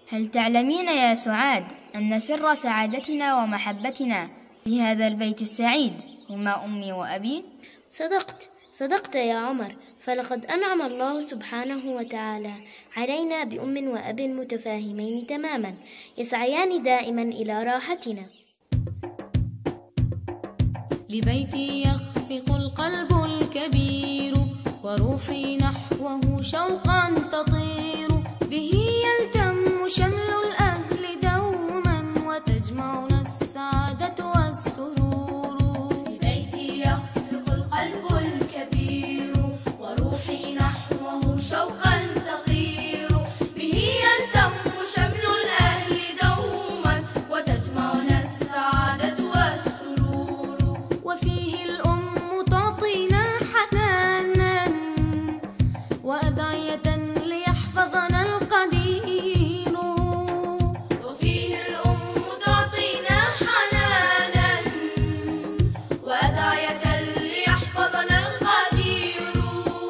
هل تعلمين يا سعاد أن سر سعادتنا ومحبتنا في هذا البيت السعيد هما أمي وأبي؟ صدقت يا عمر، فلقد أنعم الله سبحانه وتعالى علينا بأم وأب متفاهمين تماما يسعيان دائما إلى راحتنا. لبيتي يخفق القلب الكبير وروحي نحوه شوقا تطير، به يلتم شمل الأهل دوما وتجمعنا السعادة والسرور. لبيتي يخفق القلب الكبير وروحي نحوه شوقا تطير، به يلتم شمل الأهل دوما وتجمعنا السعادة والسرور. وفيه الأم تعطينا حنانا وأدعية ليحفظنا القدير، وفيه الأم تعطينا حنانا وأدعية ليحفظنا القدير.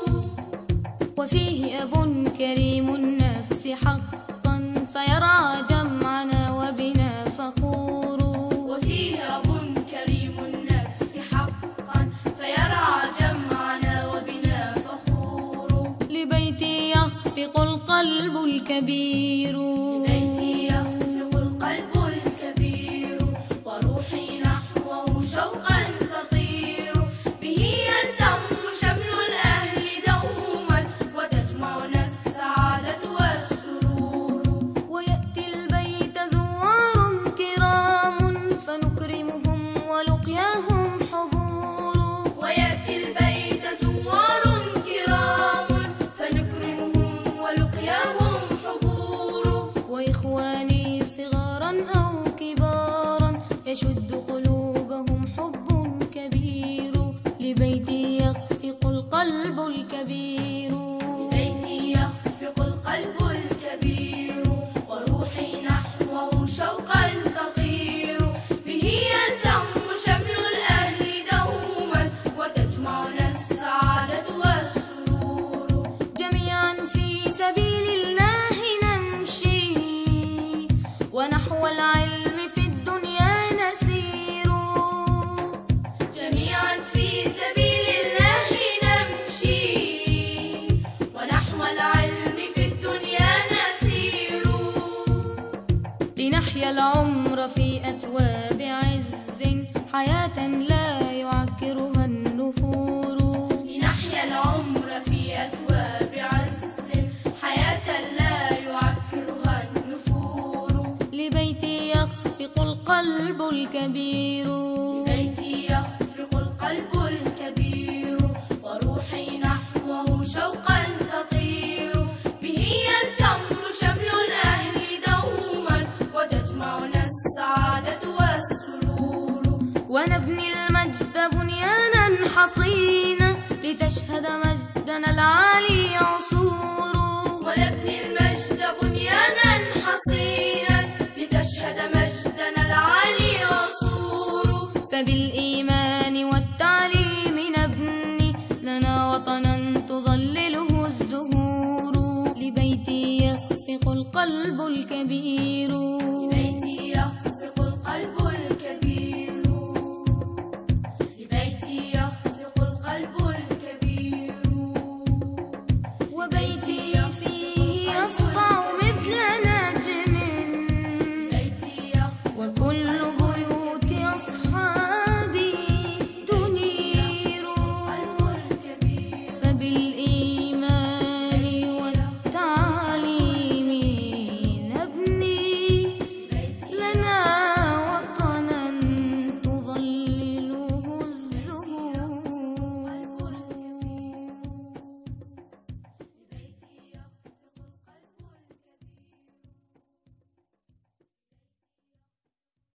وفيه أب كريم النفس حقا فيرعى جمعنا وبنا فخور، وفيه أب كريم النفس حقا فيرعى جمعنا وبنا فخور. لبيتي يخفق القلب الكبير، لبيتي يخفق القلب الكبير وروحي نحوه شوقا تطير، به يلتم شمل الأهل دوما وتجمعنا السعادة والسرور. ويأتي البيت زوار كرام فنكرمهم ولقياهم حبور، ويأتي البيت زوار كرام فنكرمهم ولقياهم حبور. وإخواني صغارا أو كبارا يشد قلوبهم حب كبير. لبيتي يخفق القلب الكبير، لبيتي يخفق القلب الكبير وروحي نحوه شوقا تطير، به يلتم شمل الأهل دوما وتجمعنا السعادة والسرور. جميعا في سبيل الله نمشي ونحو العلم في الدنيا نسير. جميعا في سبيل الله نمشي ونحو العلم في الدنيا نسير. لنحيا العمر في أثواب عز حياة لا يعكرها النفور. لنحيا العمر في أثواب عز حياة لا يعكرها النفور. لبيتي يخفق القلب الكبير، لبيتي يخفق القلب الكبير وروحي نحوه شوقا تطير، به يلتم شمل الأهل دوما وتجمعنا السعادة والسرور. ونبني المجد بنيانا حصينا لتشهد مجدنا العالي عصور. ونبني المجد بنيانا حصينا لتشهد مجدنا العالي عصور. فبالإيمان والتعليم نبني لنا وطنا تظلله الزهور. لبيتي يخفق القلب الكبير.